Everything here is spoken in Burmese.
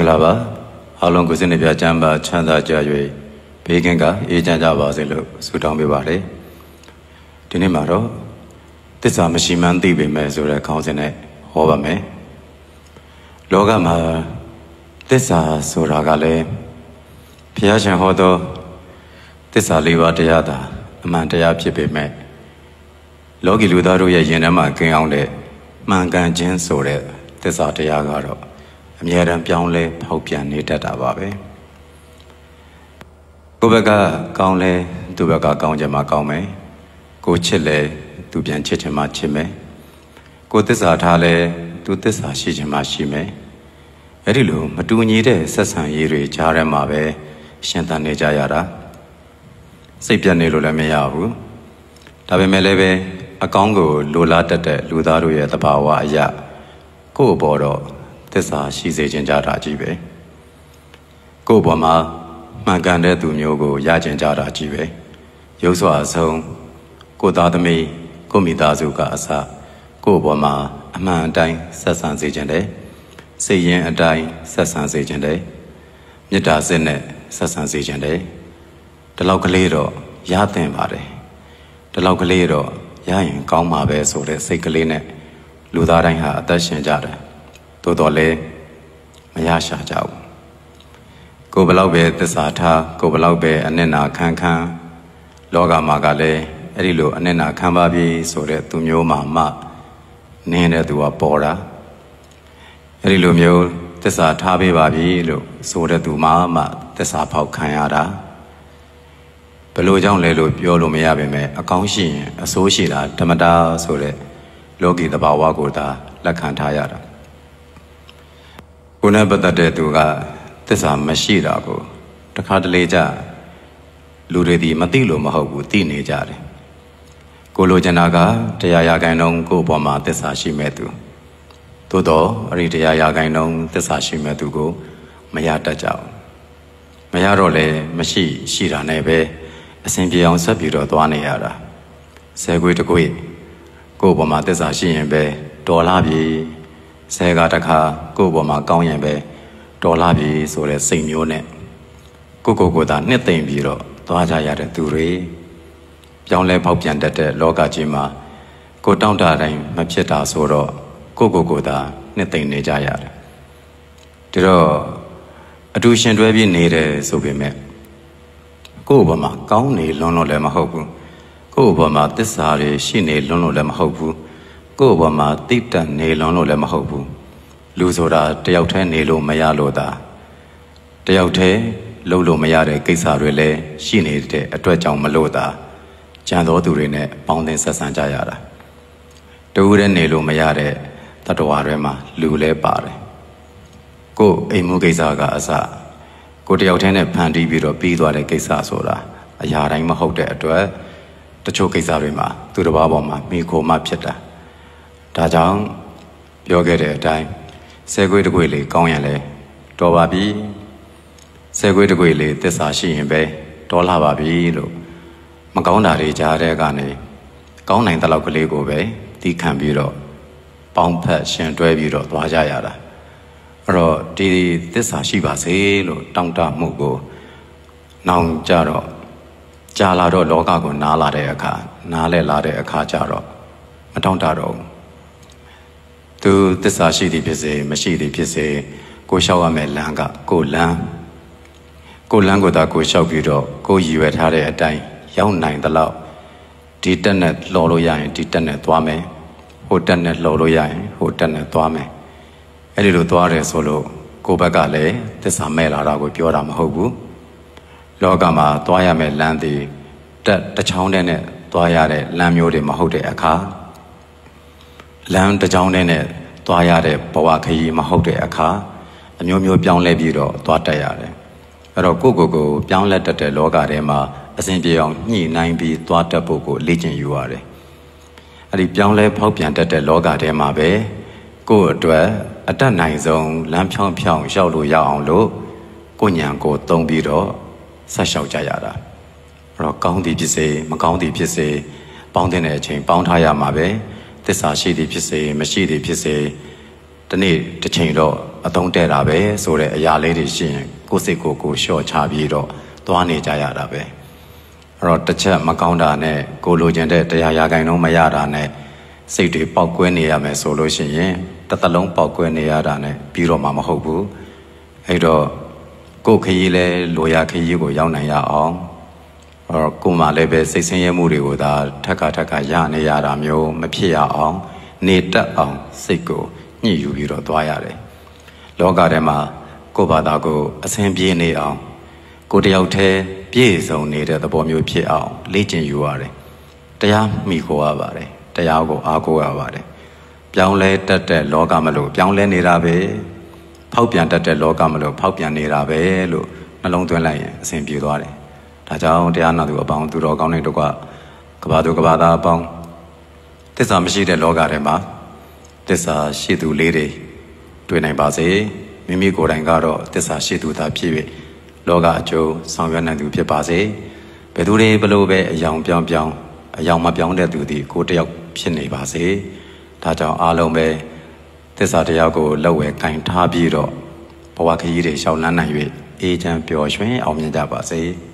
္ဂလာပါအားလုံးကိုစိတ်နှပြချမ်းသာချမ်းသာကြ၍ဘေးကင်းကအေးချမ်းကြပါစေလို့ဆုတောင်းပေးပါတယ်ဒီနေ့မှာတော့သစ္စာမရှိမှန်းသိပေမဲ့ဆိုတဲ့ခေါင်းစဉ်နဲ့ဟောပါမယ်လောကမှာသစ္စာဆိုတာကလည်းဘုရားရှင်ဟောသောသစ္စာ၄ပါးတရားသာအမှန်တရားဖြစ်ပေမဲ့လောကီလူသားတို့ရဲ့ယဉ်ထဲမှာကင်းအောင်တဲ့မှန်ကန်ခြင်းဆိုတဲ့သစ္စာတရားကတော့အမြဲတမ်းပြောင်းလဲဖောက်ပြန်နေတတ်တာပါပဲကိုယ့်ဘက်ကကောင်းလဲသူ့ဘက်ကကောင်းချင်မှကောင်းမယ်ကိုချစ်လဲသူပြန်ချစ်ချင်မှချစ်မယ်ကိုသစ္စာထားလဲသူသစ္စာရှိချင်မှရှိမယ်အဲ့ဒီလိုမတူညီတဲ့ဆက်ဆံရေးတွေကြားထဲမှာပဲရှင်သန်နေကြရတာစိတ်ပြတ်နေလို့လည်းမရဘူးဒါပေမဲ့လည်းပဲအကောင်းကိုလိုလားတတ်တဲ့လူသားတို့ရဲ့သဘာဝအရာကိုယ့်အပေါ်တော့သစ္စာရှိစေခြင်းကြတာကြီးပဲကိုယ့်အပေါ်မှာမှန်ကန်တဲ့သူမျိုးကိုရကျင်ကြတာကြီးပဲရုပ်စွာအဆုံးကိုယ်သားသမီးကိုမိသားစုကအစကိုယ့်အပေါ်မှာအမှန်အတိုင်းဆက်ဆံစေခြင်းတဲ့စိတ်ရင်းအတိုင်းဆက်ဆံစေခြင်းတဲ့မေတ္တာစစ်နဲ့ဆက်ဆံစေခြင်းတဲ့ဒီလောက်ကလေးတော့ရသင့်ပါတယ်ဒီလောက်ကလေးတော့ရရင်ကောင်းမှာပဲဆိုတဲ့စိတ်ကလေးနဲ့လူသားတိုင်းဟာအသက်ရှင်ကြတယ်သို့တော်လည်းမရရှာကြဘူးကိုယ်ဘလောက်ပဲသစ္စာထားကိုယ်ဘလောက်ပဲအနစ်နာခံခံလောကမှာကလည်းအဲ့ဒီလိုအနစ်နာခံပါပြီဆိုတဲ့သူမျိုးမှနင်းတဲ့သူကပေါ်တာအဲ့ဒီလိုမျိုးသစ္စာထားပေးပါပြီလို့ဆိုတဲ့သူမှသစ္စာဖောက်ခံရတာဘယ်လိုကြောင့်လဲလို့ပြောလို့မရပါပဲအကောင်းရှိရင်အဆိုးရှိတာဓမ္မတာဆိုတဲ့လောကီသဘာဝကိုသာလက်ခံထားရတာကိုယ်နဲ့ပတ်သက်တဲ့သူကသစ္စာမရှိတာကိုတခါတလေကြလူတွေဒီမသိလို့မဟုတ်ဘူးသိနေကြတယ်ကိုလိုချင်တာကတရားရာခိုင်နှုန်းကိုယ့်ဘောမှာသစ္စာရှိမဲ့သူသို့တော့အဲ့ဒီတရားရာခိုင်နှုန်းသစ္စာရှိမဲ့သူကိုမရတတ်ကြဘူးမရတော့လေမရှိတာနဲ့ပဲအစဉ်ပြေအောင်ဆက်ပြီးတော့သွားနေရတာဆဲခွေးတခွေးကိုယ့်ဘောမှာသစ္စာရှိရင်ပဲတော်လာပြီဆဲကတခါကိုယ့်ဘောမှာကောင်းရင်ပဲတော်လာပြီဆိုတဲ့စိတ်မျိုးနဲ့ကိုသာနှစ်သိမ့်ပြီးတော့သွားကြရတဲ့သူတွေပြောင်းလဲပေါက်ပြန်တတ်တဲ့လောကကြီးမှာကိုတောင့်တတိုင်းမဖြစ်တာဆိုတော့ကိုသာနှစ်သိမ့်နေကြရတယ်ဒါတော့အတူရှင်တွဲပြီးနေတယ်ဆိုပေမဲ့ကိုယ့်ဘောမှာကောင်းနေလွန်းလို့လည်းမဟုတ်ဘူးကိုယ့်ဘောမှာသစ္စာတွေရှိနေလွန်းလို့လည်းမဟုတ်ဘူးကိုယ့်ဘောမှာတိတ်တန့်နေလွန်းလို့လည်းမဟုတ်ဘူးလူဆိုတာတယောက်တည်းနေလို့မရလို့သာတယောက်တည်းလုပ်လို့မရတဲ့ကိစ္စတွေလည်းရှိနေတဲ့အတွက်ကြောင့်မလို့သာကြံတော်သူတွေနဲ့ပေါင်းသင်းဆက်ဆံကြရတာတူတဲ့နေလို့မရတဲ့တတဝါတွေမှာလူလဲပါတယ်ကိုယ်အိမ်မှုကိစ္စကအစကိုတယောက်တည်းနဲ့ဖန်တီးပြီးတော့ပြီးသွားတဲ့ကိစ္စဆိုတာအရာတိုင်းမဟုတ်တဲ့အတွက်တချို့ကိစ္စတွေမှာသူတစ်ပါးပေါ်မှာမိခိုမှဖြစ်တာဒါကြောင့်ပြောခဲ့တဲ့အတိုင်းဆဲခွေးတခွေလေးကောင်းရင်လဲတော်ပါပြီဆဲခွေးတခွေလေးသစ္စာရှိရင်ပဲတော်လာပါပြီလို့မကောင်းတာတွေကြားတဲ့ကနေကောင်းနိုင်တဲ့လောက်ကလေးကိုပဲတီးခံပြီးတော့ပေါင်းဖက်ရှင်တွဲပြီးတော့သွားကြရတာအဲ့တော့ဒီသစ္စာရှိပါစေလို့တောင်းတမှုကိုနောင်ကြတော့ကြာလာတော့လောကကိုနားလာတဲ့အခါနားလဲလာတဲ့အခါကြတော့မတောင်းတတော့ဘူးသူသစ္စာရှိသည်ဖြစ်စေမရှိသည်ဖြစ်စေကိုလျှောက်ရမယ့်လမ်းကကိုလမ်းကိုသာကိုလျှောက်ပြီးတော့ကိုရည်ရွယ်ထားတဲ့အတိုင်းရောက်နိုင်သလောက်ဒီတက်နဲ့လှော်လို့ရရင်ဒီတက်နဲ့သွားမယ်ဟိုတက်နဲ့လှော်လို့ရရင်ဟိုတက်နဲ့သွားမယ်အဲ့ဒီလိုသွားတယ်ဆိုလို့ကိုယ့်ဘက်ကလည်းသစ္စာမဲ့လာတာကိုပြောတာမဟုတ်ဘူးလောကမှာသွားရမယ့်လမ်းတွေတက်တစ်ချောင်းနဲ့သွားရတဲ့လမ်းမျိုးတွေမဟုတ်တဲ့အခါလမ်းတစ်ကြောင်းနဲ့သွားရတဲ့ဘဝခရီးမဟုတ်တဲ့အခါအမျိုးမျိုးပြောင်းလဲပြီးတော့သွားတတ်ရတယ်အဲ့တော့ကိုပြောင်းလဲတတ်တဲ့လောကထဲမှာအစဉ်ပြေအောင်ညှိနှိုင်းပြီးသွားတတ်ဖို့ကိုလေ့ကျင့်ယူရတယ်အဲ့ဒီပြောင်းလဲဖောက်ပြန်တတ်တဲ့လောကထဲမှာပဲကိုယ့်အတွက်အတတ်နိုင်ဆုံးလမ်းဖြောင်းရောက်လို့ရအောင်လို့ကိုညံကိုသုံးပြီးတော့ဆက်လျှောက်ကြရတာအဲ့တော့ကောင်းသည်ဖြစ်စေမကောင်းသည်ဖြစ်စေပေါင်းတဲ့အချိန်ပေါင်းထားရမှာပဲသစ္စာရှိသည်ဖြစ်စေမရှိသည်ဖြစ်စေဒီနေ့တစ်ချိန်တော့အသုံးတဲ့တာပဲဆိုတဲ့အရာလေးတွေရှိရင်ကိုယ်စိတ်ကိုလျှော့ချပြီးတော့သွားနေကြရတာပဲအဲ့တော့တစ်ချက်မကောင်းတာနဲ့ကိုလိုချင်တဲ့တရားရာဂိုင်လုံးမရတာနဲ့စိတ်တွေပေါက်ကွဲနေရမယ်ဆိုလို့ရှိရင်တစ်သက်လုံးပေါက်ကွဲနေရတာနဲ့ပြီးတော့မှမဟုတ်ဘူးအဲ့တော့ကိုယ်ခရီးလဲလိုရာခရီးကိုရောက်နိုင်ရအောင်ကိုယ်မှလည်းပဲစိတ်ဆင်းရဲမှုတွေကိုသာထက်ကရနေရတာမျိုးမဖြစ်ရအောင်နေတတ်အောင်စိတ်ကိုညှိယူပြီးတော့သွားရတယ်လောကထဲမှာကိုယ့်ဘာသာကိုအစဉ်ပြေနေအောင်ကိုယ်တယောက်တည်းပြည့်စုံနေတဲ့သဘောမျိုးဖြစ်အောင်လေ့ကျင့်ယူရတယ်တရားမိခိုးရပါတယ်တရားကိုအားကိုးရပါတယ်ပြောင်းလဲတတ်တဲ့လောကမလို့ပြောင်းလဲနေတာပဲဖောက်ပြန်တတ်တဲ့လောကမလို့ဖောက်ပြန်နေတာပဲလို့နှလုံးသွင်းလိုက်ရင်အစဉ်ပြေသွားတယ်ဒါကြောင့်တရားနာသူအပေါင်းသူတော်ကောင်းတွေတို့ကကဘာသူကဘာသားအပေါင်းသစ္စာမရှိတဲ့လောကထဲမှာသစ္စာရှိသူလေးတွေတွေ့နိုင်ပါစေမိမိကိုယ်တိုင်ကတော့သစ္စာရှိသူသာဖြစ်၍လောကအကျိုးဆောင်ရွက်နိုင်သူဖြစ်ပါစေဘယ်သူတွေဘလို့ပဲအယောင်ပြောင်းအယောင်မပြောင်းတဲ့သူဒီကိုတယောက်ဖြစ်နေပါစေဒါကြောင့်အားလုံးပဲသစ္စာတရားကိုလက်ဝဲကင်ထားပြီးတော့ဘဝခရီးတွေရှောင်လန်းနိုင်၍အေးချမ်းပျော်ရွှင်အောင်မြင်ကြပါစေ